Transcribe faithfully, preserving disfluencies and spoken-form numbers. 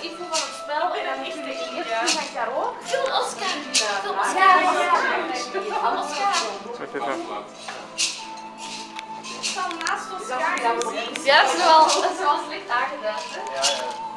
info van het spel en dan is de eerste van Caro. Film Oscar. Film Oscar. Ja, ja, ja. Oscar. Zet even. Ik zal naast ons gaan. Ja, dat is wel, dat is wel slecht aangedaan. Hè? Ja, ja.